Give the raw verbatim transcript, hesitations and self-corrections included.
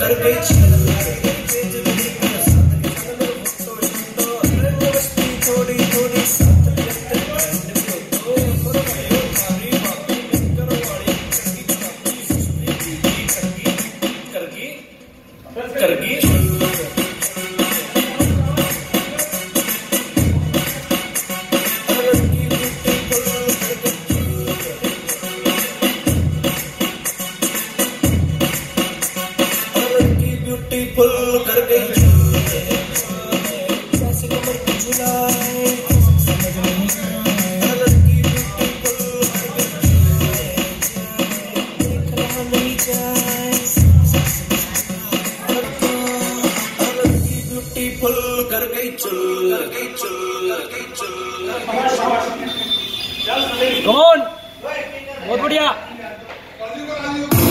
कर गई थोड़ी थोड़ी करगी ब्यूटीफुल कर गई जैसे कमर की झुलाए समझ नहीं लड़की ब्यूटीफुल देखना नहीं जाए लड़की ब्यूटीफुल कर गई चुल कर गई चुल कर गई चुल कौन बहुत बढ़िया।